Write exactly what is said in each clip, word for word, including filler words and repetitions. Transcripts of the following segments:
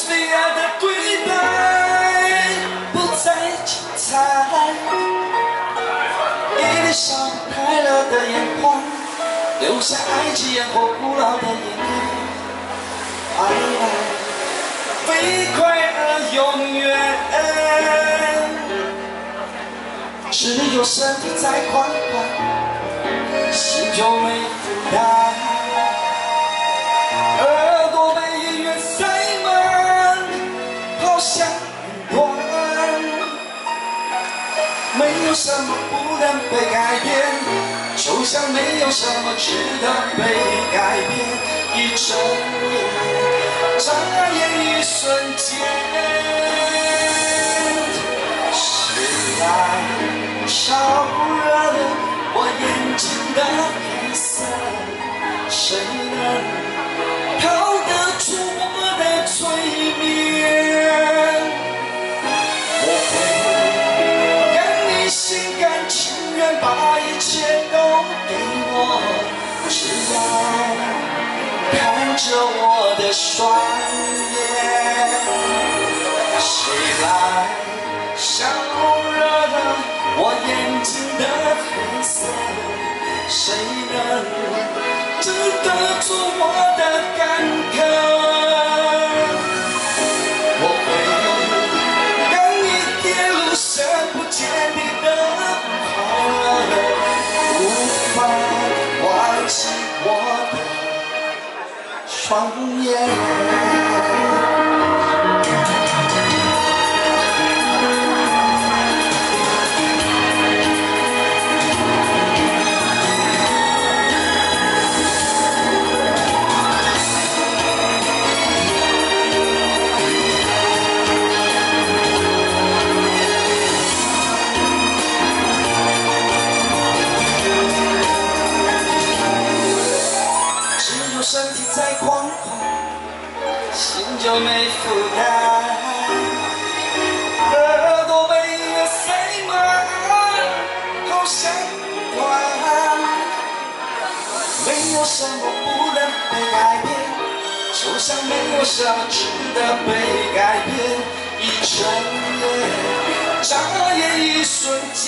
非要的对白不再精彩，一脸少女快乐的眼眶，留下爱情烟火古老的眼泪。爱来飞快而永远，只有身体在狂欢，心就没负担。 耳朵被音乐塞满，好像云端。没有什么不能被改变，就像没有什么值得被改变。一睁眼，眨眼一瞬间，谁来烧热了我眼睛的黑色？谁能？ 逃得出我的催眠，我会让你心甘情愿把一切都给我，只要看着我的双眼。谁来烧热了我眼睛的黑色？谁能值得住我的？ 干渴，我会让你跌入深不见底的快乐，无法忘记我的双眼。 身体在狂欢，心就没负担。耳朵被音乐塞满，好像断。没有什么不能被改变，就像没有什么值得被改变。一睁眼，眨眼一瞬间，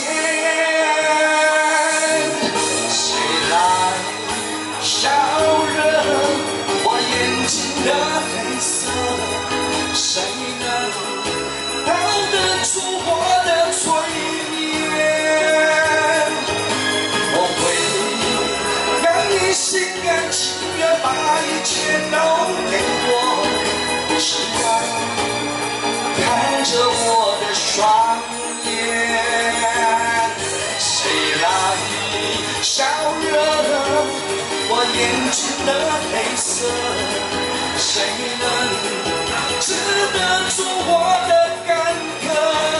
谁来烧热？ 眼睛的黑色，谁能逃得出我的催眠？我会让你心甘情愿把一切都给我，只要看着我的双眼。谁来烧热了我眼睛的黑色？ 谁能值得住我的干渴？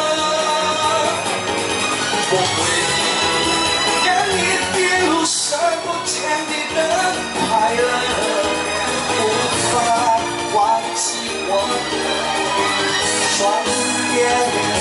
我会让你跌入深不见底的快乐，无法忘记我的双眼。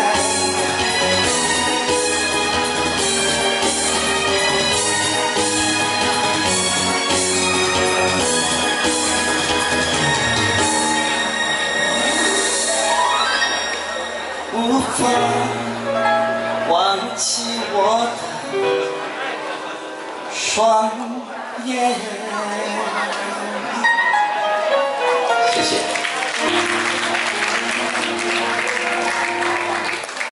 无法忘记我的双眼。